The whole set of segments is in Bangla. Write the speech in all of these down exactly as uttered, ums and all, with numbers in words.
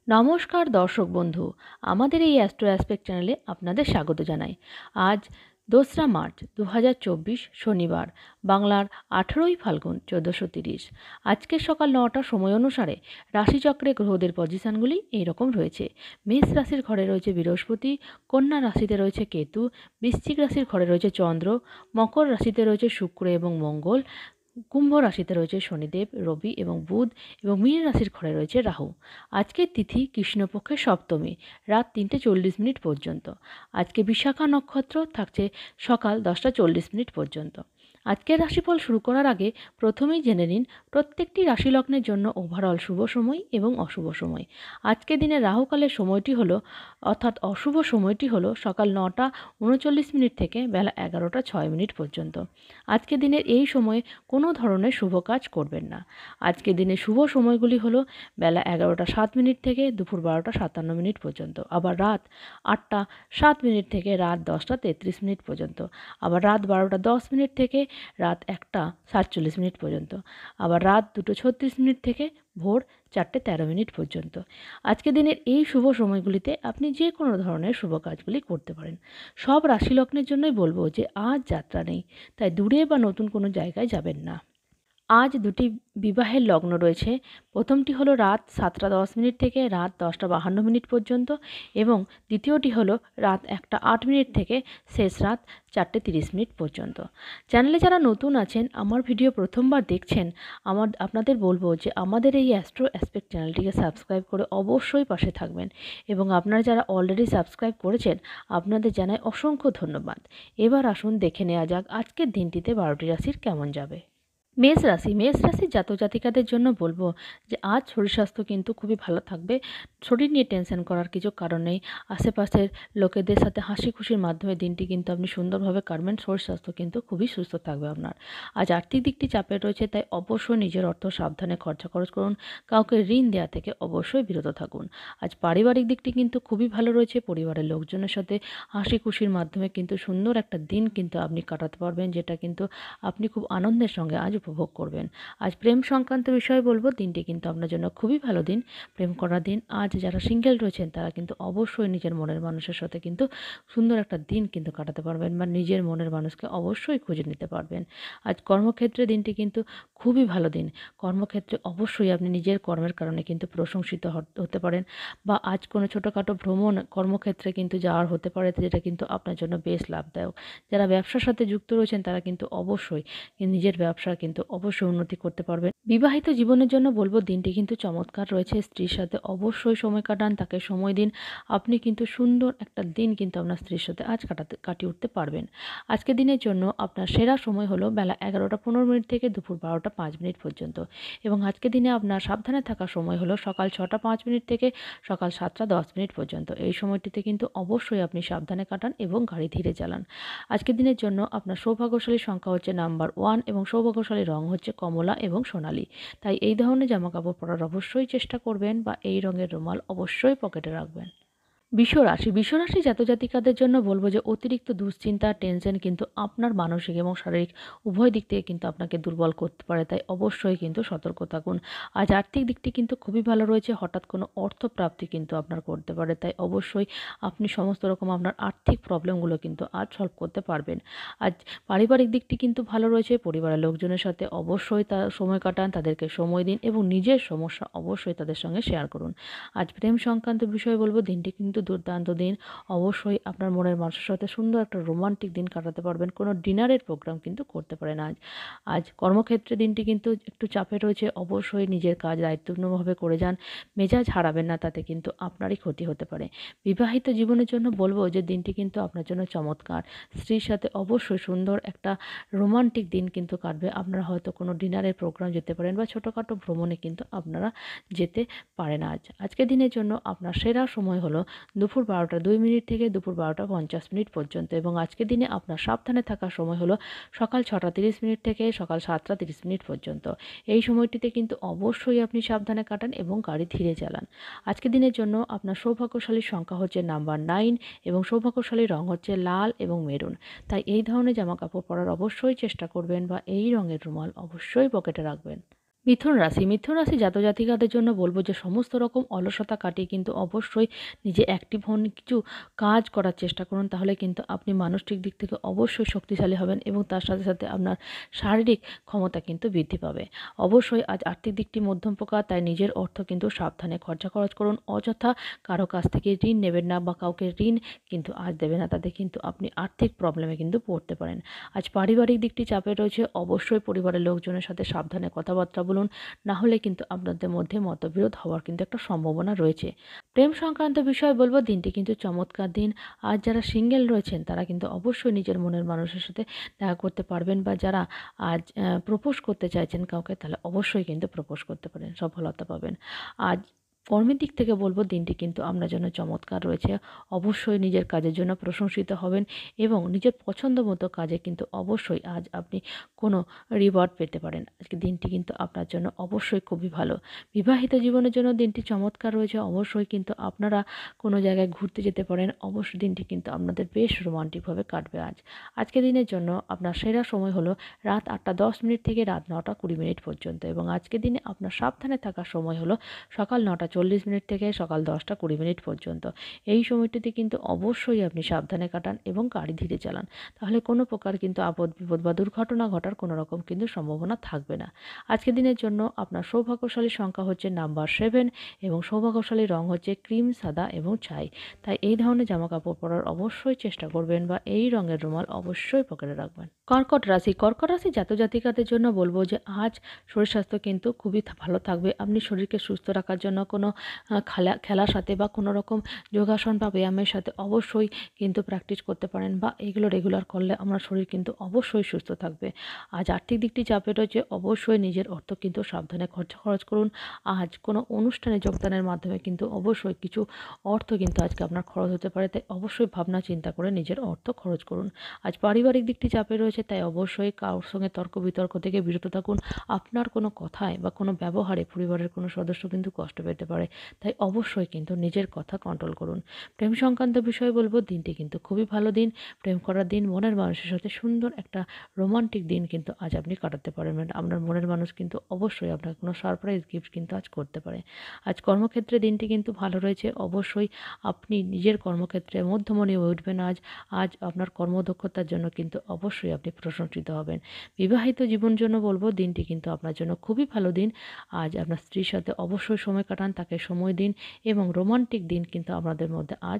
নমস্কার দর্শক বন্ধু, আমাদের এই অ্যাস্ট্রো অ্যাসপেক্ট চ্যানেলে আপনাদের স্বাগত জানাই। আজ দোসরা মার্চ দু হাজার চব্বিশ শনিবার, বাংলার আঠেরোই ফাল্গুন চোদ্দোশো তিরিশ। আজকের সকাল নটার সময় অনুসারে রাশিচক্রে গ্রহদের পজিশনগুলি এইরকম রয়েছে। মেষ রাশির ঘরে রয়েছে বৃহস্পতি, কন্যা রাশিতে রয়েছে কেতু, বৃশ্চিক রাশির ঘরে রয়েছে চন্দ্র, মকর রাশিতে রয়েছে শুক্র এবং মঙ্গল, কুম্ভ রাশিতে রয়েছে শনিদেব, রবি এবং বুধ, এবং মীন রাশির ঘরে রয়েছে রাহু। আজকের তিথি কৃষ্ণপক্ষের সপ্তমী, রাত তিনটে চল্লিশ মিনিট পর্যন্ত। আজকে বিশাখা নক্ষত্র থাকছে সকাল দশটা চল্লিশ মিনিট পর্যন্ত। আজকের রাশিফল শুরু করার আগে প্রথমেই জেনে নিন প্রত্যেকটি রাশি লগ্নের জন্য ওভারঅল শুভ সময় এবং অশুভ সময়। আজকের দিনে রাহুকালের সময়টি হলো অর্থাৎ অশুভ সময়টি হলো সকাল নটা উনচল্লিশ মিনিট থেকে বেলা এগারোটা ছয় মিনিট পর্যন্ত। আজকের দিনের এই সময়ে কোনো ধরনের শুভ কাজ করবেন না। আজকের দিনে শুভ সময়গুলি হলো বেলা এগারোটা সাত মিনিট থেকে দুপুর বারোটা সাতান্ন মিনিট পর্যন্ত, আবার রাত আটটা সাত মিনিট থেকে রাত দশটা তেত্রিশ মিনিট পর্যন্ত, আবার রাত বারোটা দশ মিনিট থেকে রাত একটা সাতচল্লিশ মিনিট পর্যন্ত, আবার রাত দুটো ছত্রিশ মিনিট থেকে ভোর চারটে তেরো মিনিট পর্যন্ত। আজকের দিনের এই শুভ সময়গুলিতে আপনি যে কোনো ধরনের শুভ কাজগুলি করতে পারেন। সব রাশি লগ্নের জন্যই বলবো যে আজ যাত্রা নেই, তাই দূরে বা নতুন কোনো জায়গায় যাবেন না। আজ দুটি বিবাহের লগ্ন রয়েছে। প্রথমটি হলো রাত সাতটা দশ মিনিট থেকে রাত দশটা বাহান্ন মিনিট পর্যন্ত, এবং দ্বিতীয়টি হলো রাত একটা আট মিনিট থেকে শেষ রাত চারটে তিরিশ মিনিট পর্যন্ত। চ্যানেলে যারা নতুন আছেন, আমার ভিডিও প্রথমবার দেখছেন, আমার আপনাদের বলবো যে আমাদের এই অ্যাস্ট্রো অ্যাসপেক্ট চ্যানেলটিকে সাবস্ক্রাইব করে অবশ্যই পাশে থাকবেন, এবং আপনারা যারা অলরেডি সাবস্ক্রাইব করেছেন আপনাদের জানাই অসংখ্য ধন্যবাদ। এবার আসুন দেখে নেওয়া যাক আজকের দিনটিতে বারোটি রাশির কেমন যাবে। মেষ রাশি মেষ রাশির জাতক জাতিকাদের জন্য বলবো যে আজ শরীর স্বাস্থ্য কিন্তু খুবই ভালো থাকবে। শরীর নিয়ে টেনশন করার কিছু কারণ নেই। আশেপাশের লোকেদের সাথে হাসি খুশির মাধ্যমে দিনটি কিন্তু আপনি সুন্দরভাবে কাটবেন। শরীর স্বাস্থ্য কিন্তু খুবই সুস্থ থাকবে আপনার। আজ আর্থিক দিকটি চাপে রয়েছে, তাই অবশ্যই নিজের অর্থ সাবধানে খরচা খরচ করুন। কাউকে ঋণ দেওয়া থেকে অবশ্যই বিরত থাকুন। আজ পারিবারিক দিকটি কিন্তু খুবই ভালো রয়েছে। পরিবারের লোকজনের সাথে হাসি খুশির মাধ্যমে কিন্তু সুন্দর একটা দিন কিন্তু আপনি কাটাতে পারবেন, যেটা কিন্তু আপনি খুব আনন্দের সঙ্গে আজ উপভোগ করবেন। আজ প্রেম সংক্রান্ত বিষয়ে বলবো, দিনটি কিন্তু আপনার জন্য খুবই ভালো দিন, প্রেম করার দিন। আজ যারা সিঙ্গেল রয়েছেন তারা কিন্তু অবশ্যই নিজের মনের মানুষের সাথে কিন্তু সুন্দর একটা দিন কিন্তু কাটাতে পারবেন, বা নিজের মনের মানুষকে অবশ্যই খুঁজে নিতে পারবেন। আজ কর্মক্ষেত্রে দিনটি কিন্তু খুবই ভালো দিন। কর্মক্ষেত্রে অবশ্যই আপনি নিজের কর্মের কারণে কিন্তু প্রশংসিত হতে পারেন, বা আজ কোনো ছোটোখাটো ভ্রমণ কর্মক্ষেত্রে কিন্তু যাওয়ার হতে পারে, যেটা কিন্তু আপনার জন্য বেশ লাভদায়ক। যারা ব্যবসার সাথে যুক্ত রয়েছেন তারা কিন্তু অবশ্যই নিজের ব্যবসা কিন্তু অবশ্যই উন্নতি করতে পারবেন। বিবাহিত জীবনের জন্য বলবো দিনটি কিন্তু চমৎকার রয়েছে। স্ত্রীর সাথে অবশ্যই সময় কাটান, তাকে সময় দিন। আপনি কিন্তু সুন্দর একটা দিন কিন্তু আপনার স্ত্রীর সাথে আজ কাটাতে কাটিয়ে উঠতে পারবেন। আজকের দিনের জন্য আপনার সেরা সময় হলো বেলা এগারোটা পনেরো মিনিট থেকে দুপুর বারোটা পাঁচ মিনিট পর্যন্ত, এবং আজকের দিনে আপনার সাবধানে থাকার সময় হলো সকাল ছটা পাঁচ মিনিট থেকে সকাল সাতটা দশ মিনিট পর্যন্ত। এই সময়টিতে কিন্তু অবশ্যই আপনি সাবধানে কাটান এবং গাড়ি ধীরে চালান। আজকের দিনের জন্য আপনার সৌভাগ্যশালী সংখ্যা হচ্ছে নাম্বার ওয়ান, এবং সৌভাগ্যশালী রং হচ্ছে কমলা এবং সোনালী। তাই এই ধরনের জামাকাপড় পরার অবশ্যই চেষ্টা করবেন, বা এই রঙের রুমাল অবশ্যই পকেটে রাখবেন। বিশ্বরাশি বিশ্বরাশি জাতজাতিকাদের জন্য বলবো যে অতিরিক্ত দুশ্চিন্তা টেনশন কিন্তু আপনার মানসিক এবং শারীরিক উভয় দিক থেকে কিন্তু আপনাকে দুর্বল করতে পারে, তাই অবশ্যই কিন্তু সতর্ক থাকুন। আজ আর্থিক দিকটি কিন্তু খুবই ভালো রয়েছে। হঠাৎ কোনো অর্থ প্রাপ্তি কিন্তু আপনার করতে পারে, তাই অবশ্যই আপনি সমস্ত রকম আপনার আর্থিক প্রবলেমগুলো কিন্তু আজ সলভ করতে পারবেন। আজ পারিবারিক দিকটি কিন্তু ভালো রয়েছে। পরিবারের লোকজনের সাথে অবশ্যই তার সময় কাটান, তাদেরকে সময় দিন, এবং নিজের সমস্যা অবশ্যই তাদের সঙ্গে শেয়ার করুন। আজ প্রেম সংক্রান্ত বিষয়ে বলবো দিনটি কিন্তু দুর্দান্ত দিন। অবশ্যই আপনার মনের মানুষের সাথে সুন্দর একটা রোমান্টিক দিন কাটাতে পারবেন। কোনো ডিনারের প্রোগ্রাম কিন্তু করতে পারেন আজ। আজ কর্মক্ষেত্রে দিনটি কিন্তু একটু চাপে রয়েছে। অবশ্যই নিজের কাজ দায়িত্বপূর্ণভাবে করে যান, মেজাজ হারাবেন না, তাতে কিন্তু আপনারই ক্ষতি হতে পারে। বিবাহিত জীবনের জন্য বলবো যে দিনটি কিন্তু আপনার জন্য চমৎকার। স্ত্রীর সাথে অবশ্যই সুন্দর একটা রোমান্টিক দিন কিন্তু কাটবে। আপনারা হয়তো কোনো ডিনারের প্রোগ্রাম যেতে পারেন, বা ছোটোখাটো ভ্রমণে কিন্তু আপনারা যেতে পারেন আজ। আজকের দিনের জন্য আপনার সেরা সময় হলো দুপুর বারোটা দুই মিনিট থেকে দুপুর বারোটা পঞ্চাশ মিনিট পর্যন্ত, এবং আজকের দিনে আপনার সাবধানে থাকার সময় হলো সকাল ছটা তিরিশ মিনিট থেকে সকাল সাতটা তিরিশ মিনিট পর্যন্ত। এই সময়টিতে কিন্তু অবশ্যই আপনি সাবধানে কাটান এবং গাড়ি ধীরে চালান। আজকের দিনের জন্য আপনার সৌভাগ্যশালী সংখ্যা হচ্ছে নাম্বার নাইন, এবং সৌভাগ্যশালী রং হচ্ছে লাল এবং মেরুন। তাই এই ধরনের জামা কাপড় পরার অবশ্যই চেষ্টা করবেন, বা এই রঙের রুমাল অবশ্যই পকেটে রাখবেন। মিথুন রাশি মিথুন রাশি জাতক জাতিকাদের জন্য বলবো যে সমস্ত রকম অলসতা কাটিয়ে কিন্তু অবশ্যই নিজে অ্যাক্টিভ হন, কিছু কাজ করার চেষ্টা করুন, তাহলে কিন্তু আপনি মানসিক দিক থেকে অবশ্যই শক্তিশালী হবেন এবং তার সাথে সাথে আপনার শারীরিক ক্ষমতা কিন্তু বৃদ্ধি পাবে। অবশ্যই আজ আর্থিক দিকটি মধ্যম প্রকার, তাই নিজের অর্থ কিন্তু সাবধানে খরচা খরচ করুন। অযথা কারো কাছ থেকে ঋণ নেবেন না বা কাউকে ঋণ কিন্তু আজ দেবেন না, তাতে কিন্তু আপনি আর্থিক প্রবলেমে কিন্তু পড়তে পারেন। আজ পারিবারিক দিকটি চাপে রয়েছে, অবশ্যই পরিবারের লোকজনের সাথে সাবধানে কথাবার্তা বলুন, না হলে কিন্তু আপনাদের মধ্যে মতবিরোধ হওয়ার কিন্তু একটা সম্ভাবনা রয়েছে। প্রেম সংক্রান্ত বিষয়ে বলবো দিনটি কিন্তু চমৎকার দিন। আর যারা সিঙ্গেল রয়েছেন তারা কিন্তু অবশ্যই নিজের মনের মানুষের সাথে দেখা করতে পারবেন, বা যারা আজ প্রপোজ করতে চাইছেন কাউকে, তাহলে অবশ্যই কিন্তু প্রপোজ করতে পারেন, সফলতা পাবেন। আজ কর্মের দিক থেকে বলবো দিনটি কিন্তু আপনার জন্য চমৎকার রয়েছে। অবশ্যই নিজের কাজের জন্য প্রশংসিত হবেন এবং নিজের পছন্দ মতো কাজে কিন্তু অবশ্যই আজ আপনি কোনো রিওয়ার্ড পেতে পারেন। আজকে দিনটি কিন্তু আপনার জন্য অবশ্যই খুবই ভালো। বিবাহিত জীবনের জন্য দিনটি চমৎকার রয়েছে। অবশ্যই কিন্তু আপনারা কোনো জায়গায় ঘুরতে যেতে পারেন। অবশ্যই দিনটি কিন্তু আপনাদের বেশ রোমান্টিকভাবে কাটবে আজ। আজকে দিনের জন্য আপনার সেরা সময় হলো রাত আটটা দশ মিনিট থেকে রাত নটা কুড়ি মিনিট পর্যন্ত, এবং আজকে দিনে আপনার সাবধানে থাকার সময় হলো সকাল নটা চল্লিশ মিনিট থেকে সকাল দশটা কুড়ি মিনিট পর্যন্ত। এই সময়টিতে কিন্তু অবশ্যই আপনি সাবধানে কাটান এবং গাড়ি ধীরে চালান, তাহলে কোনো প্রকার কিন্তু আপদ বিপদ বা দুর্ঘটনা ঘটার কোনো রকম কিন্তু সম্ভাবনা থাকবে না। আজকের দিনের জন্য আপনার সৌভাগ্যশালী সংখ্যা হচ্ছে নাম্বার সেভেন এবং সৌভাগ্যশালী রং হচ্ছে ক্রিম, সাদা এবং ছাই। তাই এই ধরনের জামা কাপড় পরার অবশ্যই চেষ্টা করবেন, বা এই রঙের রুমাল অবশ্যই পকেটে রাখবেন। কর্কট রাশি কর্কট রাশি জাতক জাতিকাদের জন্য বলবো যে আজ শরীর স্বাস্থ্য কিন্তু খুবই ভালো থাকবে। আপনি শরীরকে সুস্থ রাখার জন্য কোনো খেলা খেলার সাথে বা কোনো রকম যোগাসন বা ব্যায়ামের সাথে অবশ্যই কিন্তু প্র্যাকটিস করতে পারেন, বা এগুলো রেগুলার করলে আমার শরীর কিন্তু অবশ্যই সুস্থ থাকবে। আজ আর্থিক দিকটি চাপে রয়েছে, অবশ্যই নিজের অর্থ কিন্তু সাবধানে খরচা খরচ করুন। আজ কোনো অনুষ্ঠানে যোগদানের মাধ্যমে কিন্তু অবশ্যই কিছু অর্থ কিন্তু আজকে আপনার খরচ হতে পারে, তাই অবশ্যই ভাবনা চিন্তা করে নিজের অর্থ খরচ করুন। আজ পারিবারিক দিকটি চাপে রয়েছে, তাই অবশ্যই কারোর সঙ্গে তর্ক বিতর্ক থেকে বিরত থাকুন। আপনার কোনো কথায় বা কোনো ব্যবহারে পরিবারের কোনো সদস্য কিন্তু কষ্ট পেতে পারে, তাই অবশ্যই কিন্তু নিজের কথা কন্ট্রোল করুন। প্রেম সংক্রান্ত বিষয়ে বলবো দিনটি কিন্তু খুবই ভালো দিন। প্রেম করার দিন, মনের মানুষের সাথে সুন্দর একটা রোমান্টিক দিন কিন্তু আজ আপনি কাটাতে পারবেন। আপনার মনের মানুষ কিন্তু অবশ্যই আপনার কোনো সারপ্রাইজ গিফট কিন্তু আজ করতে পারে। আজ কর্মক্ষেত্রে দিনটি কিন্তু ভালো রয়েছে। অবশ্যই আপনি নিজের কর্মক্ষেত্রে মধ্যমণি হয়ে উঠবেন আজ। আজ আপনার কর্মদক্ষতার জন্য কিন্তু অবশ্যই আপনি প্রশংসিত হবেন। বিবাহিত জীবন জন্য বলবো দিনটি কিন্তু আপনার জন্য খুবই ভালো দিন। আজ আপনার স্ত্রীর সাথে অবশ্যই সময় কাটান, তাকে সময় দিন এবং রোমান্টিক দিন কিন্তু আপনাদের মধ্যে আজ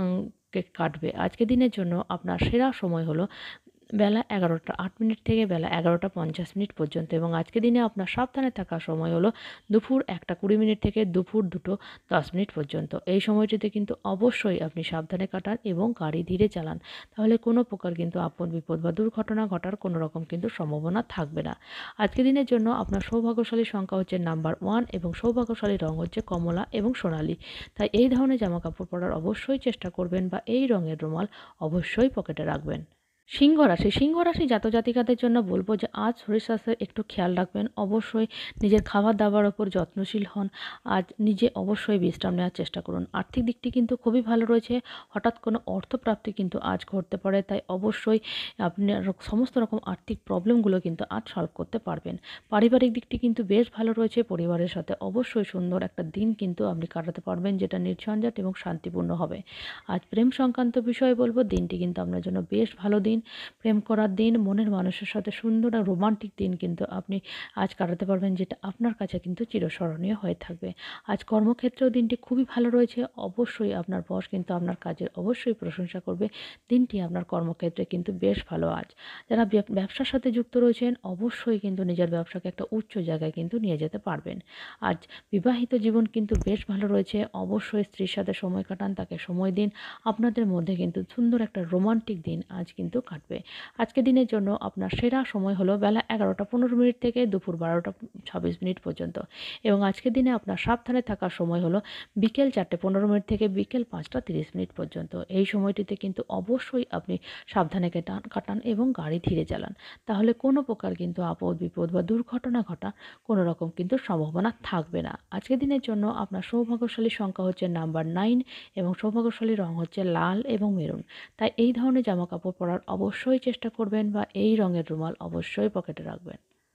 কাটবে। আজকে দিনের জন্য আপনার সেরা সময় হলো বেলা এগারোটা আট মিনিট থেকে বেলা এগারোটা পঞ্চাশ মিনিট পর্যন্ত, এবং আজকে দিনে আপনার সাবধানে থাকার সময় হলো দুপুর একটা কুড়ি মিনিট থেকে দুপুর দুটো দশ মিনিট পর্যন্ত। এই সময়টিতে কিন্তু অবশ্যই আপনি সাবধানে কাটান এবং গাড়ি ধীরে চালান, তাহলে কোনো প্রকার কিন্তু আপদ বিপদ বা দুর্ঘটনা ঘটার কোনো রকম কিন্তু সম্ভাবনা থাকবে না। আজকে দিনের জন্য আপনার সৌভাগ্যশালী সংখ্যা হচ্ছে নাম্বার ওয়ান এবং সৌভাগ্যশালী রং হচ্ছে কমলা এবং সোনালী। তাই এই ধরনের জামা কাপড় পরার অবশ্যই চেষ্টা করবেন, বা এই রঙের রুমাল অবশ্যই পকেটে রাখবেন। সিংহ রাশি সিংহ রাশি জাতক জাতিকাদের জন্য বলবো যে আজ শরীর স্বাস্থ্যের একটু খেয়াল রাখবেন। অবশ্যই নিজের খাবার দাবার ওপর যত্নশীল হন। আজ নিজে অবশ্যই বিশ্রাম নেওয়ার চেষ্টা করুন। আর্থিক দিকটি কিন্তু খুবই ভালো রয়েছে। হঠাৎ কোনো অর্থপ্রাপ্তি কিন্তু আজ ঘটতে পারে, তাই অবশ্যই আপনার সমস্ত রকম আর্থিক প্রবলেমগুলো কিন্তু আজ সলভ করতে পারবেন। পারিবারিক দিকটি কিন্তু বেশ ভালো রয়েছে। পরিবারের সাথে অবশ্যই সুন্দর একটা দিন কিন্তু আপনি কাটাতে পারবেন, যেটা নির্ঝঞ্ঝাট এবং শান্তিপূর্ণ হবে। আজ প্রেম সংক্রান্ত বিষয়ে বলবো দিনটি কিন্তু আপনার জন্য বেশ ভালো দিন। প্রেম করার দিন, মনের মানুষের সাথে সুন্দর আর রোমান্টিক দিন কিন্তু আপনি আজ কাটাতে পারবেন, যেটা আপনার কাছে কিন্তু চিরস্মরণীয় হয়ে থাকবে। আজ কর্মক্ষেত্রেও দিনটি খুবই ভালো রয়েছে। অবশ্যই আপনার বস কিন্তু আপনার কাজের অবশ্যই প্রশংসা করবে। দিনটি আপনার কর্মক্ষেত্রে কিন্তু বেশ ভালো আজ। যারা ব্যবসার সাথে যুক্ত রয়েছেন অবশ্যই কিন্তু নিজের ব্যবসাকে একটা উচ্চ জায়গায় কিন্তু নিয়ে যেতে পারবেন। আজ বিবাহিত জীবন কিন্তু বেশ ভালো রয়েছে। অবশ্যই স্ত্রীর সাথে সময় কাটান, তাকে সময় দিন। আপনাদের মধ্যে কিন্তু সুন্দর একটা রোমান্টিক দিন আজ কিন্তু কাটবে। আজকের দিনের জন্য আপনার সেরা সময় হলো বেলা এগারোটা পনেরো মিনিট থেকে দুপুর বারোটা ছাব্বিশ মিনিট পর্যন্ত, এবং আজকের দিনে আপনার সাবধানে থাকার সময় হলো বিকেল চারটে পনেরো মিনিট থেকে বিকেল পাঁচটা তিরিশ মিনিট পর্যন্ত। এই সময়টিতে কিন্তু অবশ্যই আপনি সাবধানে কাটান কাটান এবং গাড়ি ধীরে চালান, তাহলে কোনো প্রকার কিন্তু আপদ বিপদ বা দুর্ঘটনা ঘটা কোনো রকম কিন্তু সম্ভাবনা থাকবে না। আজকের দিনের জন্য আপনার সৌভাগ্যশালী সংখ্যা হচ্ছে নাম্বার নাইন এবং সৌভাগ্যশালী রং হচ্ছে লাল এবং মেরুন। তাই এই ধরনের জামা কাপড় পরার অবশ্যই চেষ্টা করবেন, বা এই রঙের রুমাল অবশ্যই পকেটে রাখবেন।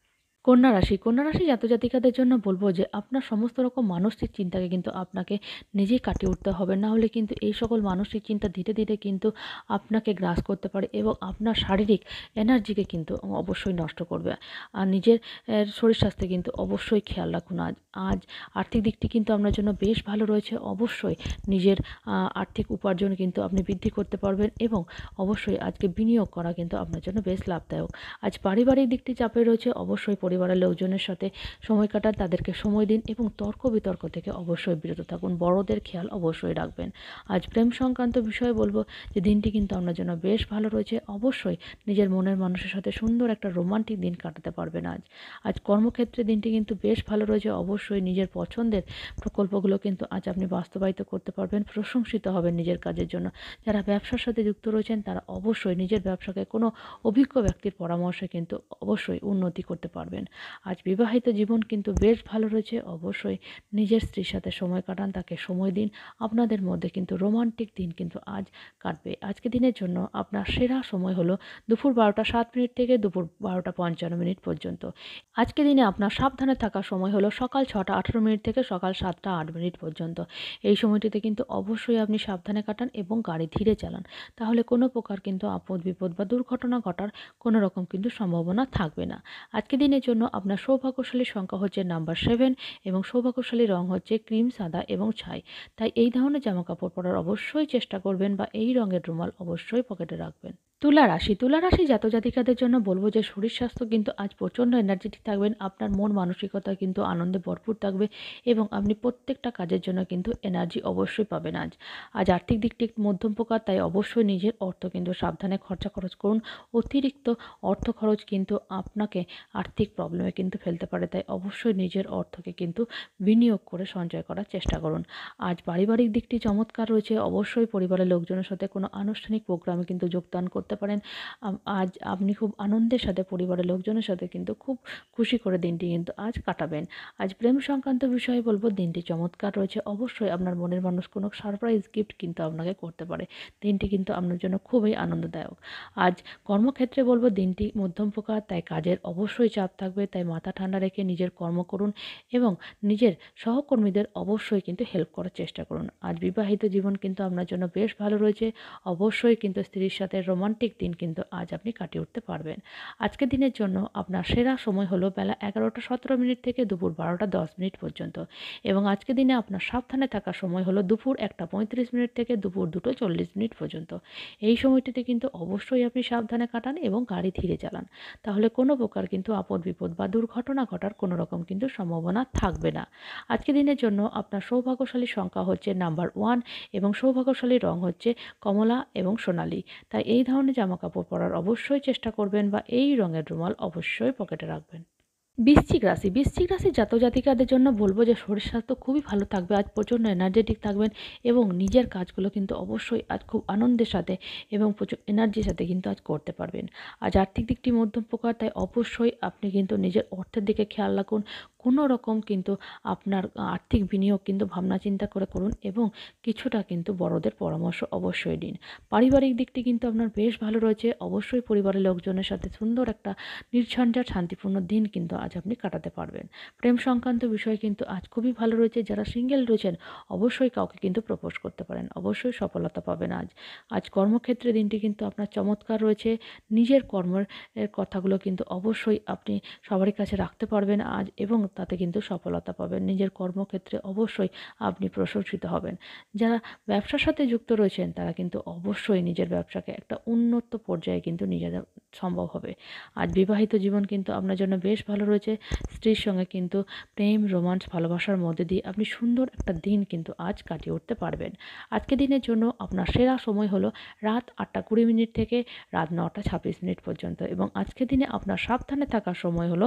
কন্যা রাশি কন্যা রাশি জাতক জাতিকাদের জন্য বলবো যে আপনার সমস্ত রকম মানসিক চিন্তাকে কিন্তু আপনাকে নিজেই কাটিয়ে উঠতে হবে, না হলে কিন্তু এই সকল মানসিক চিন্তা ধীরে ধীরে কিন্তু আপনাকে গ্রাস করতে পারে এবং আপনার শারীরিক এনার্জিকে কিন্তু অবশ্যই নষ্ট করবে। আর নিজের এর শরীর স্বাস্থ্যে কিন্তু অবশ্যই খেয়াল রাখুন। আজ আজ আর্থিক দিকটি কিন্তু আপনার জন্য বেশ ভালো রয়েছে। অবশ্যই নিজের আহ, আর্থিক উপার্জন কিন্তু আপনি বৃদ্ধি করতে পারবেন এবং অবশ্যই আজকে বিনিয়োগ করা কিন্তু আপনার জন্য বেশ লাভদায়ক। আজ পারিবারিক দিকটি চাপে রয়েছে। অবশ্যই পরিবারের লোকজনের সাথে সময় কাটান, তাদেরকে সময় দিন এবং তর্ক বিতর্ক থেকে অবশ্যই বিরত থাকুন। বড়দের খেয়াল অবশ্যই রাখবেন। আজ প্রেম সংক্রান্ত বিষয়ে বলবো যে দিনটি কিন্তু আপনার জন্য বেশ ভালো রয়েছে। অবশ্যই নিজের মনের মানুষের সাথে সুন্দর একটা রোমান্টিক দিন কাটাতে পারবেন আজ। আজ কর্মক্ষেত্রে দিনটি কিন্তু বেশ ভালো রয়েছে। অবশ্যই নিজের পছন্দের প্রকল্পগুলো কিন্তু আজ আপনি বাস্তবায়িত করতে পারবেন, প্রশংসিত হবেন নিজের কাজের জন্য। যারা ব্যবসার সাথে যুক্ত রয়েছেন তারা অবশ্যই নিজের ব্যবসাকে কোনো অভিজ্ঞ ব্যক্তির পরামর্শে কিন্তু অবশ্যই উন্নতি করতে পারবেন। আজ বিবাহিত জীবন কিন্তু বেশ ভালো রয়েছে। অবশ্যই নিজের স্ত্রীর সাথে সময় কাটান, তাকে সময় দিন। আপনাদের মধ্যে কিন্তু রোমান্টিক দিন কিন্তু আজ কাটবে। আজকে দিনের জন্য আপনার সেরা সময় হলো দুপুর বারোটা সাত মিনিট থেকে দুপুর বারোটা পঞ্চান্ন মিনিট পর্যন্ত। আজকে দিনে আপনার সাবধানে থাকার সময় হলো সকাল ছটা আঠেরো মিনিট থেকে সকাল সাতটা আট মিনিট পর্যন্ত। এই সময়টিতে কিন্তু অবশ্যই আপনি সাবধানে কাটান এবং গাড়ি ধীরে চালান, তাহলে কোনো প্রকার কিন্তু আপদ বিপদ বা দুর্ঘটনা ঘটার কোনো রকম কিন্তু সম্ভাবনা থাকবে না। আজকে দিনের জন্য আপনার সৌভাগ্যশালী সংখ্যা হচ্ছে নাম্বার সেভেন এবং সৌভাগ্যশালী রং হচ্ছে ক্রিম, সাদা এবং ছাই। তাই এই ধরনের জামা কাপড় পরার অবশ্যই চেষ্টা করবেন বা এই রঙের রুমাল অবশ্যই পকেটে রাখবেন। তুলা রাশি তুলা রাশি জাতক জাতিকাদের জন্য বলবো যে শরীর স্বাস্থ্য কিন্তু আজ প্রচণ্ড এনার্জেটিক থাকবেন। আপনার মন মানসিকতা কিন্তু আনন্দে ভরপুর থাকবে এবং আপনি প্রত্যেকটা কাজের জন্য কিন্তু এনার্জি অবশ্যই পাবেন আজ। আজ আর্থিক দিকটি মধ্যম প্রকার, তাই অবশ্যই নিজের অর্থ কিন্তু সাবধানে খরচা খরচ করুন। অতিরিক্ত অর্থ খরচ কিন্তু আপনাকে আর্থিক প্রবলেমে কিন্তু ফেলতে পারে, তাই অবশ্যই নিজের অর্থকে কিন্তু বিনিয়োগ করে সঞ্চয় করার চেষ্টা করুন। আজ পারিবারিক দিকটি চমৎকার রয়েছে। অবশ্যই পরিবারের লোকজনের সাথে কোনো আনুষ্ঠানিক প্রোগ্রামে কিন্তু যোগদান করতে পারেন। আজ আপনি খুব আনন্দের সাথে পরিবারের লোকজনের সাথে কিন্তু খুব খুশি করে দিনটি কিন্তু আজ কাটাবেন। আজ প্রেম সংক্রান্ত বিষয়ে বলবো দিনটি চমৎকার রয়েছে। অবশ্যই আপনার মনের মানুষ কোনো সারপ্রাইজ গিফট কিন্তু আপনাকে করতে পারে। দিনটি কিন্তু আপনার জন্য খুবই আনন্দদায়ক। আজ কর্মক্ষেত্রে বলবো দিনটি মধ্যম প্রকার, তাই কাজের অবশ্যই চাপ থাকবে, তাই মাথা ঠান্ডা রেখে নিজের কর্ম করুন এবং নিজের সহকর্মীদের অবশ্যই কিন্তু হেল্প করার চেষ্টা করুন। আজ বিবাহিত জীবন কিন্তু আপনার জন্য বেশ ভালো রয়েছে। অবশ্যই কিন্তু স্ত্রীর সাথে রোমান্টিক দিন কিন্তু আজ আপনি কাটিয়ে উঠতে পারবেন। আজকের দিনের জন্য আপনার সেরা সময় হলো বেলা এগারোটা সতেরো মিনিট থেকে দুপুর বারোটা দশ মিনিট পর্যন্ত এবং আজকের দিনে আপনার সাবধানে থাকার সময় হলো দুপুর একটা পঁয়ত্রিশ মিনিট থেকে দুপুর দুটো চল্লিশ মিনিট পর্যন্ত। এই সময়টিতে কিন্তু অবশ্যই আপনি সাবধানে কাটান এবং গাড়ি ধীরে চালান, তাহলে কোনো প্রকার কিন্তু আপদ বিপদ বা দুর্ঘটনা ঘটার কোনো রকম কিন্তু সম্ভাবনা থাকবে না। আজকের দিনের জন্য আপনার সৌভাগ্যশালী সংখ্যা হচ্ছে নাম্বার ওয়ান এবং সৌভাগ্যশালী রং হচ্ছে কমলা এবং সোনালী। তাই এই ধরনের জামা কাপড় পরার অবশ্যই চেষ্টা করবেন বা এই রঙের রুমাল অবশ্যই পকেটে রাখবেন। বৃশ্চিক রাশি বৃশ্চিক রাশির জাতক জাতিকাদের জন্য বলবো যে শরীর স্বাস্থ্য খুবই ভালো থাকবে। আজ প্রচণ্ড এনার্জেটিক থাকবেন এবং নিজের কাজগুলো কিন্তু অবশ্যই আজ খুব আনন্দের সাথে এবং প্রচুর এনার্জির সাথে কিন্তু আজ করতে পারবেন। আজ আর্থিক দিকটি মধ্যম প্রকার, তাই অবশ্যই আপনি কিন্তু নিজের অর্থের দিকে খেয়াল রাখুন। কোনো রকম কিন্তু আপনার আর্থিক বিনিয়োগ কিন্তু ভাবনা চিন্তা করে করুন এবং কিছুটা কিন্তু বড়দের পরামর্শ অবশ্যই দিন। পারিবারিক দিকটি কিন্তু আপনার বেশ ভালো রয়েছে। অবশ্যই পরিবারের লোকজনের সাথে সুন্দর একটা নির্ঝঞ্ঝাট শান্তিপূর্ণ দিন কিন্তু আজ আপনি কাটাতে পারবেন। প্রেম সংক্রান্ত বিষয় কিন্তু আজ খুবই ভালো রয়েছে। যারা সিঙ্গেল রয়েছেন অবশ্যই কাউকে কিন্তু প্রপোজ করতে পারেন, অবশ্যই সফলতা পাবেন আজ। আজ কর্মক্ষেত্রে দিনটি কিন্তু আপনার চমৎকার রয়েছে। নিজের কর্মের এর কথাগুলো কিন্তু অবশ্যই আপনি সবারই কাছে রাখতে পারবেন আজ এবং তাতে কিন্তু সফলতা পাবেন। নিজের কর্মক্ষেত্রে অবশ্যই আপনি প্রশংসিত হবেন। যারা ব্যবসার সাথে যুক্ত রয়েছেন তারা কিন্তু অবশ্যই নিজের ব্যবসাকে একটা উন্নত পর্যায়ে কিন্তু নিয়ে যাওয়া সম্ভব হবে। আজ বিবাহিত জীবন কিন্তু আপনার জন্য বেশ ভালো রয়েছে। স্ত্রীর সঙ্গে কিন্তু প্রেম, রোমান্স, ভালোবাসার মধ্যে দিয়ে আপনি সুন্দর একটা দিন কিন্তু আজ কাটিয়ে উঠতে পারবেন। আজকে দিনের জন্য আপনার সেরা সময় হলো রাত আটটা কুড়ি মিনিট থেকে রাত নটা ছাব্বিশ মিনিট পর্যন্ত এবং আজকের দিনে আপনার সাবধানে থাকার সময় হলো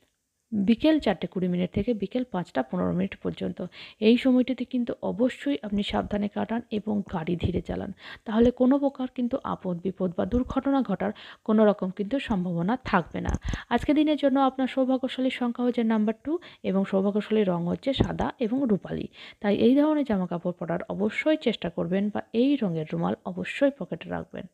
বিকেল চারটে কুড়ি মিনিট থেকে বিকেল পাঁচটা পনেরো মিনিট পর্যন্ত। এই সময়টিতে কিন্তু অবশ্যই আপনি সাবধানে কাটান এবং গাড়ি ধীরে চালান, তাহলে কোনো প্রকার কিন্তু আপদ বিপদ বা দুর্ঘটনা ঘটার কোনো রকম কিন্তু সম্ভাবনা থাকবে না। আজকে দিনের জন্য আপনার সৌভাগ্যশালী সংখ্যা হচ্ছে নাম্বার টু এবং সৌভাগ্যশালী রং হচ্ছে সাদা এবং রূপালি। তাই এই ধরনের জামা কাপড় পরার অবশ্যই চেষ্টা করবেন বা এই রঙের রুমাল অবশ্যই পকেটে রাখবেন।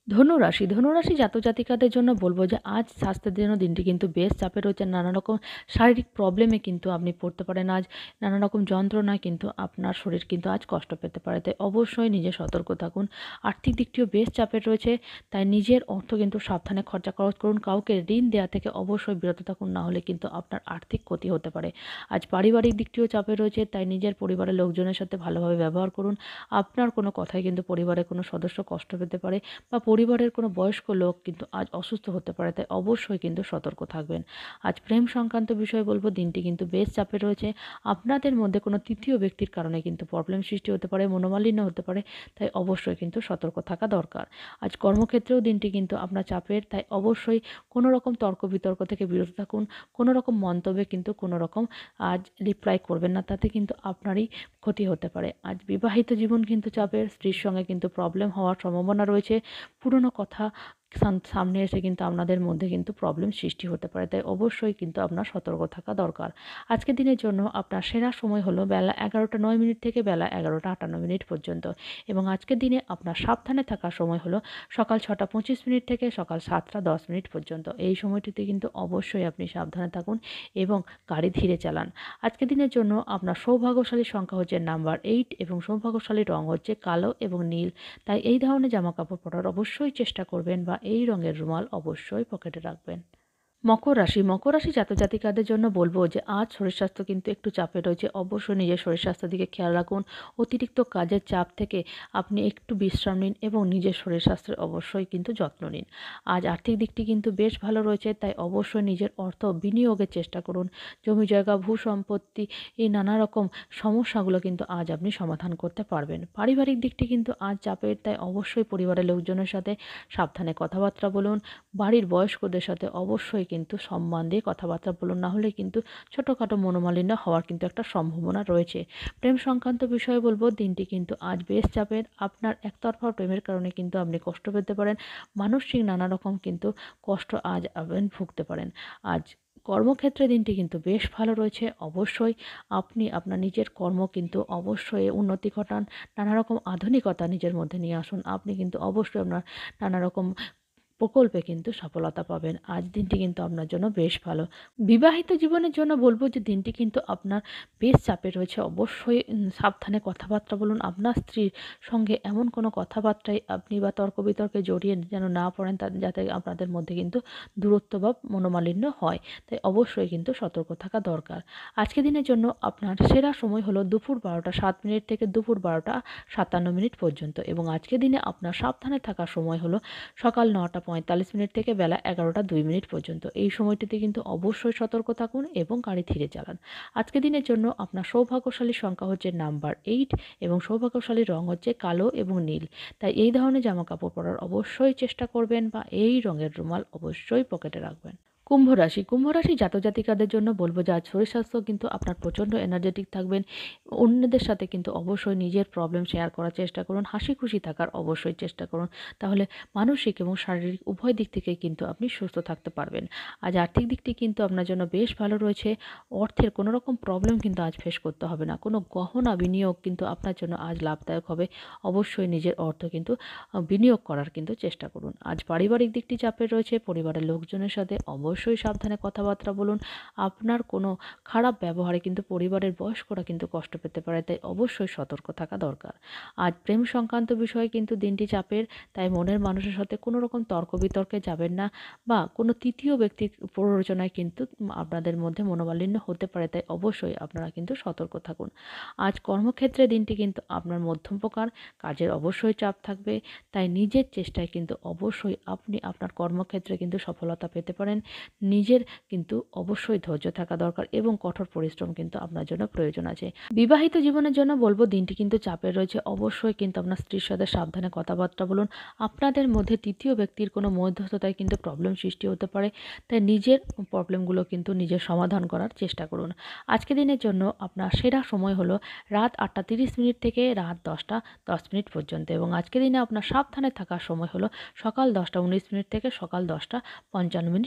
ধনুরাশি ধনুরাশি জাতক জাতিকাদের জন্য বলবো যে আজ স্বাস্থ্যের জন্য দিনটি কিন্তু বেশ চাপে রয়েছে। নানা রকম শারীরিক প্রবলেমে কিন্তু আপনি পড়তে পারেন। আজ নানা রকম যন্ত্রণায় কিন্তু আপনার শরীর কিন্তু আজ কষ্ট পেতে পারে, তাই অবশ্যই নিজে সতর্ক থাকুন। আর্থিক দিকটিও বেশ চাপের রয়েছে, তাই নিজের অর্থ কিন্তু সাবধানে খরচা খরচ করুন। কাউকে ঋণ দেওয়া থেকে অবশ্যই বিরত থাকুন, না হলে কিন্তু আপনার আর্থিক ক্ষতি হতে পারে। আজ পারিবারিক দিকটিও চাপে রয়েছে, তাই নিজের পরিবারের লোকজনের সাথে ভালোভাবে ব্যবহার করুন। আপনার কোনো কথায় কিন্তু পরিবারের কোনো সদস্য কষ্ট পেতে পারে, বা পরিবারের কোনো বয়স্ক লোক কিন্তু আজ অসুস্থ হতে পারে, তাই অবশ্যই কিন্তু সতর্ক থাকবেন। আজ প্রেম সংক্রান্ত বিষয়ে বলবো দিনটি কিন্তু বেশ চাপে রয়েছে। আপনাদের মধ্যে কোনো তৃতীয় ব্যক্তির কারণে কিন্তু প্রবলেম সৃষ্টি হতে পারে, মনোমালিন্য হতে পারে, তাই অবশ্যই কিন্তু সতর্ক থাকা দরকার। আজ কর্মক্ষেত্রেও দিনটি কিন্তু আপনার চাপের, তাই অবশ্যই কোনো রকম তর্ক বিতর্ক থেকে বিরত থাকুন। কোনো রকম মন্তব্যে কিন্তু কোনো রকম আজ রিপ্লাই করবেন না, তাতে কিন্তু আপনারই ক্ষতি হতে পারে। আজ বিবাহিত জীবন কিন্তু চাপের, স্ত্রীর সঙ্গে কিন্তু প্রবলেম হওয়ার সম্ভাবনা রয়েছে। পুরনো কথা সামনে এসে কিন্তু আপনাদের মধ্যে কিন্তু প্রবলেম সৃষ্টি হতে পারে, তাই অবশ্যই কিন্তু আপনার সতর্ক থাকা দরকার। আজকের দিনের জন্য আপনার সেরা সময় হলো বেলা এগারোটা নয় মিনিট থেকে বেলা এগারোটা আটান্ন মিনিট পর্যন্ত, এবং আজকের দিনে আপনার সাবধানে থাকার সময় হলো সকাল ছটা পঁচিশ মিনিট থেকে সকাল সাতটা দশ মিনিট পর্যন্ত। এই সময়টিতে কিন্তু অবশ্যই আপনি সাবধানে থাকুন এবং গাড়ি ধীরে চালান। আজকের দিনের জন্য আপনার সৌভাগ্যশালী সংখ্যা হচ্ছে নাম্বার এইট এবং সৌভাগ্যশালী রং হচ্ছে কালো এবং নীল, তাই এই ধরনের জামা কাপড় পরার অবশ্যই চেষ্টা করবেন, বা এই রঙের রুমাল অবশ্যই পকেটে রাখবেন। মকর রাশি মকর রাশি জাতক জাতিকাদের জন্য বলবো যে আজ শরীর স্বাস্থ্য কিন্তু একটু চাপে রয়েছে। অবশ্যই নিজের শরীর স্বাস্থ্যের দিকে খেয়াল রাখুন। অতিরিক্ত কাজের চাপ থেকে আপনি একটু বিশ্রাম নিন এবং নিজের শরীর স্বাস্থ্যের অবশ্যই কিন্তু যত্ন নিন। আজ আর্থিক দিকটি কিন্তু বেশ ভালো রয়েছে, তাই অবশ্যই নিজের অর্থ বিনিয়োগের চেষ্টা করুন। জমি জায়গা ভূ সম্পত্তি এই নানা রকম সমস্যাগুলো কিন্তু আজ আপনি সমাধান করতে পারবেন। পারিবারিক দিকটি কিন্তু আজ চাপের, তাই অবশ্যই পরিবারের লোকজনের সাথে সাবধানে কথাবার্তা বলুন। বাড়ির বয়স্কদের সাথে অবশ্যই কিন্তু সম্মান দিয়ে কথাবার্তা বলুন, না হলে কিন্তু ছোটোখাটো মনোমালিন্য হওয়ার কিন্তু একটা সম্ভাবনা রয়েছে। প্রেম সংক্রান্ত বিষয়ে বলবো দিনটি কিন্তু আজ বেশ চাপের। আপনার একতরফা প্রেমের কারণে কিন্তু আপনি কষ্ট পেতে পারেন। মানসিক নানা রকম কিন্তু কষ্ট আজ আপনি ভুগতে পারেন। আজ কর্মক্ষেত্রে দিনটি কিন্তু বেশ ভালো রয়েছে। অবশ্যই আপনি আপনার নিজের কর্ম কিন্তু অবশ্যই উন্নতি ঘটান। নানা রকম আধুনিকতা নিজের মধ্যে নিয়ে আসুন। আপনি কিন্তু অবশ্যই আপনার নানা রকম প্রকল্পে কিন্তু সফলতা পাবেন। আজ দিনটি কিন্তু আপনার জন্য বেশ ভালো। বিবাহিত জীবনের জন্য বলব যে দিনটি কিন্তু আপনার বেশ চাপে রয়েছে। অবশ্যই উম সাবধানে কথাবার্তা বলুন। আপনার স্ত্রীর সঙ্গে এমন কোনো কথাবার্তায় আপনি বা তর্ক বিতর্কে জড়িয়ে যেন না পড়েন, তা যাতে আপনাদের মধ্যে কিন্তু দূরত্ব বা মনোমালিন্য হয়। তাই অবশ্যই কিন্তু সতর্ক থাকা দরকার। আজকের দিনের জন্য আপনার সেরা সময় হলো দুপুর বারোটা সাত মিনিট থেকে দুপুর বারোটা সাতান্ন মিনিট পর্যন্ত, এবং আজকের দিনে আপনার সাবধানে থাকার সময় হলো সকাল নটা পঁয়তাল্লিশ মিনিট থেকে বেলা এগারোটা দুই মিনিট পর্যন্ত। এই সময়টিতে কিন্তু অবশ্যই সতর্ক থাকুন এবং গাড়ি ধীরে চালান। আজকের দিনের জন্য আপনার সৌভাগ্যশালী সংখ্যা হচ্ছে নাম্বার এইট এবং সৌভাগ্যশালী রং হচ্ছে কালো এবং নীল, তাই এই ধরনের জামা কাপড় পরার অবশ্যই চেষ্টা করবেন, বা এই রঙের রুমাল অবশ্যই পকেটে রাখবেন। কুম্ভ রাশি কুম্ভ রাশি জাতক জাতিকাদের জন্য বলবো যে আজ শরীর স্বাস্থ্য কিন্তু আপনার প্রচণ্ড এনার্জেটিক থাকবেন। অন্যদের সাথে কিন্তু অবশ্যই নিজের প্রবলেম শেয়ার করার চেষ্টা করুন। হাসি খুশি থাকার অবশ্যই চেষ্টা করুন, তাহলে মানসিক এবং শারীরিক উভয় দিক থেকেই কিন্তু আপনি সুস্থ থাকতে পারবেন। আজ আর্থিক দিকটি কিন্তু আপনার জন্য বেশ ভালো রয়েছে। অর্থের কোনো রকম প্রবলেম কিন্তু আজ ফেস করতে হবে না। কোনো গহনা বিনিয়োগ কিন্তু আপনার জন্য আজ লাভদায়ক হবে। অবশ্যই নিজের অর্থ কিন্তু বিনিয়োগ করার কিন্তু চেষ্টা করুন। আজ পারিবারিক দিকটি চাপের রয়েছে। পরিবারের লোকজনের সাথে অবশ্যই সাবধানে কথাবার্তা বলুন। আপনার কোনো খারাপ ব্যবহারে কিন্তু পরিবারের বয়স্করা কিন্তু কষ্ট পেতে পারে, তাই অবশ্যই সতর্ক থাকা দরকার। আজ প্রেম সংক্রান্ত বিষয়ে কিন্তু দিনটি চাপের, তাই মনের মানুষের সাথে কোনো রকম তর্ক বিতর্কে যাবেন না, বা কোনো তৃতীয় ব্যক্তির প্ররোচনায় কিন্তু আপনাদের মধ্যে মনোমালিন্য হতে পারে, তাই অবশ্যই আপনারা কিন্তু সতর্ক থাকুন। আজ কর্মক্ষেত্রে দিনটি কিন্তু আপনার মধ্যম প্রকার, কাজের অবশ্যই চাপ থাকবে, তাই নিজের চেষ্টায় কিন্তু অবশ্যই আপনি আপনার কর্মক্ষেত্রে কিন্তু সফলতা পেতে পারেন। নিজের কিন্তু অবশ্যই ধৈর্য থাকা দরকার এবং কঠোর পরিশ্রম কিন্তু আপনার জন্য প্রয়োজন আছে। বিবাহিত জীবনের জন্য বলবো দিনটি কিন্তু চাপের রয়েছে। অবশ্যই কিন্তু আপনার স্ত্রীর সাথে সাবধানে কথাবার্তা বলুন। আপনাদের মধ্যে তৃতীয় ব্যক্তির কোনো মধ্যস্থতায় কিন্তু প্রবলেম সৃষ্টি হতে পারে, তাই নিজের প্রবলেমগুলো কিন্তু নিজের সমাধান করার চেষ্টা করুন। আজকের দিনের জন্য আপনার সেরা সময় হলো রাত আটটা তিরিশ মিনিট থেকে রাত দশটা দশ মিনিট পর্যন্ত, এবং আজকের দিনে আপনার সাবধানে থাকার সময় হলো সকাল দশটা উনিশ মিনিট থেকে সকাল দশটা পঞ্চান্ন মিনিট পর্যন্ত।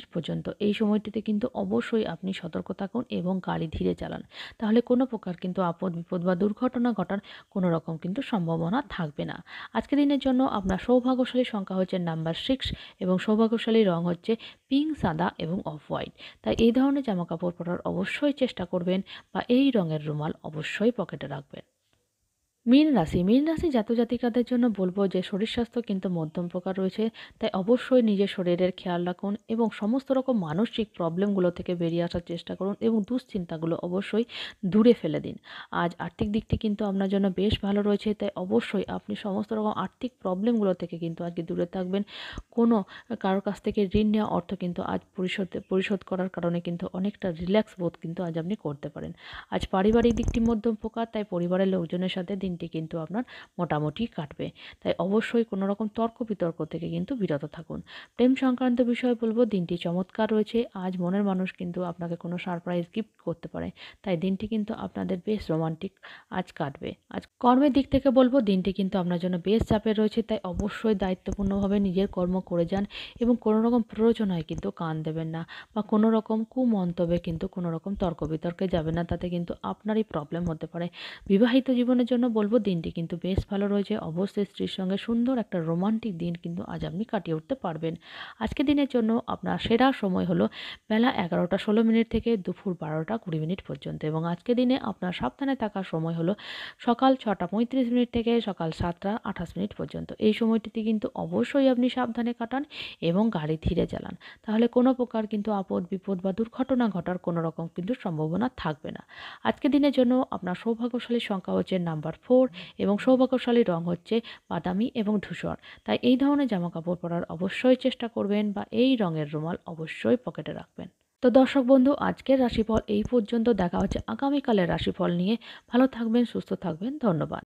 পর্যন্ত এই সময়টিতে কিন্তু অবশ্যই আপনি সতর্ক থাকুন এবং গাড়ি ধীরে চালান। তাহলে কোনো প্রকার কিন্তু আপদ বিপদ বা দুর্ঘটনা ঘটার কোনো রকম কিন্তু সম্ভাবনা থাকবে না। আজকের দিনের জন্য আপনার সৌভাগ্যশালী সংখ্যা হচ্ছে নাম্বার সিক্স এবং সৌভাগ্যশালী রং হচ্ছে পিঙ্ক, সাদা এবং অফ হোয়াইট। তাই এই ধরনের জামাকাপড় পরার অবশ্যই চেষ্টা করবেন বা এই রঙের রুমাল অবশ্যই পকেটে রাখবেন। মীন রাশি মীন রাশি জাতক জাতিকাদের জন্য বলবো যে শরীর স্বাস্থ্য কিন্তু মধ্যম প্রকার রয়েছে। তাই অবশ্যই নিজের শরীরের খেয়াল রাখুন এবং সমস্ত রকম মানসিক প্রবলেমগুলো থেকে বেরিয়ে আসার চেষ্টা করুন এবং দুশ্চিন্তাগুলো অবশ্যই দূরে ফেলে দিন। আজ আর্থিক দিকটি কিন্তু আপনার জন্য বেশ ভালো রয়েছে। তাই অবশ্যই আপনি সমস্ত রকম আর্থিক প্রবলেমগুলো থেকে কিন্তু আজকে দূরে থাকবেন। কোনো কারোর কাছ থেকে ঋণ নেওয়া অর্থ কিন্তু আজ পরিশোধ পরিশোধ করার কারণে কিন্তু অনেকটা রিল্যাক্স বোধ কিন্তু আজ আপনি করতে পারেন। আজ পারিবারিক দিকটি মধ্যম প্রকার। তাই পরিবারের লোকজনের সাথে দিন কিন্তু আপনার মোটামুটি কাটবে। তাই অবশ্যই কোনো রকম তর্ক বিতর্ক থেকে কিন্তু বিরত থাকুন। প্রেম সংক্রান্ত বিষয়ে বলবো দিনটি চমৎকার রয়েছে। আজ মনের মানুষ কিন্তু আপনাকে কোনো সারপ্রাইজ গিফট করতে পারে। তাই দিনটি কিন্তু আপনাদের বেশ রোমান্টিক আজ কাটবে। আজ কর্মের দিক থেকে বলবো দিনটি কিন্তু আপনার জন্য বেশ চাপের রয়েছে। তাই অবশ্যই দায়িত্বপূর্ণভাবে নিজের কর্ম করে যান এবং কোনো রকম প্ররোচনায় কিন্তু কান দেবেন না বা কোনো রকম কুমন্তব্যে কিন্তু কোনো রকম তর্ক বিতর্কে যাবেন না। তাতে কিন্তু আপনারই প্রবলেম হতে পারে। বিবাহিত জীবনের জন্য বলবো দিনটি কিন্তু বেশ ভালো রয়েছে। অবশ্যই স্ত্রীর সঙ্গে সুন্দর একটা রোমান্টিক দিন কিন্তু আজ আপনি কাটিয়ে উঠতে পারবেন। আজকের দিনের জন্য আপনার সেরা সময় হলো বেলা এগারোটা ষোলো মিনিট থেকে দুপুর বারোটা কুড়ি মিনিট পর্যন্ত এবং আজকের দিনে আপনার সাবধানে থাকার সময় হলো সকাল ছটা পঁয়ত্রিশ মিনিট থেকে সকাল সাতটা আঠাশ মিনিট পর্যন্ত। এই সময়টিতে কিন্তু অবশ্যই আপনি সাবধানে কাটান এবং গাড়ি ধীরে চালান। তাহলে কোনো প্রকার কিন্তু আপদ বিপদ বা দুর্ঘটনা ঘটার কোনো রকম কিন্তু সম্ভাবনা থাকবে না। আজকের দিনের জন্য আপনার সৌভাগ্যশালী সংখ্যা হচ্ছে নাম্বার ফোর এবং সৌভাগ্যশালী রং হচ্ছে বাদামি এবং ধূসর। তাই এই ধরনের জামাকাপড় পরার অবশ্যই চেষ্টা করবেন বা এই রঙের রুমাল অবশ্যই পকেটে রাখবেন। তো দর্শক বন্ধু, আজকের রাশিফল এই পর্যন্ত। দেখা হচ্ছে আগামীকালের রাশিফল নিয়ে। ভালো থাকবেন, সুস্থ থাকবেন। ধন্যবাদ।